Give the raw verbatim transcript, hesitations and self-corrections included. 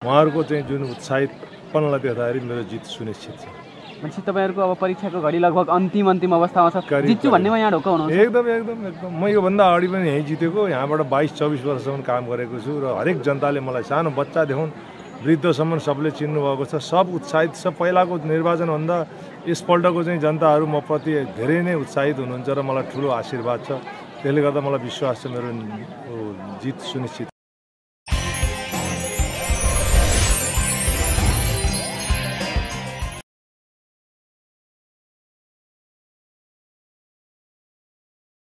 उहाँहरूको चाहिँ जुन उत्साहितपनलाई देख्दाखेरि मेरो जित सुनिश्चित छ। भनेपछि तपाईँहरूको अब परीक्षाको घडी लगभग अन्तिम अन्तिम अवस्थामा छ, जित्छु भन्नेमा यहाँ ढुक्क हुनुहुन्छ? एकदम एकदम एकदम म योभन्दा अगाडि पनि यहीँ जितेको, यहाँबाट बाइस चौबिस वर्षसम्म काम गरेको छु र हरेक जनताले मलाई सानो बच्चादेखि वृद्धसम्म सबले चिन्नु भएको छ। सब उत्साहित छ। पहिलाको निर्वाचनभन्दा यसपल्टको चाहिँ जनताहरू म प्रति धेरै नै उत्साहित हुनुहुन्छ र मलाई ठुलो आशीर्वाद छ। त्यसले गर्दा मलाई विश्वास छ मेरो जित सुनिश्चित।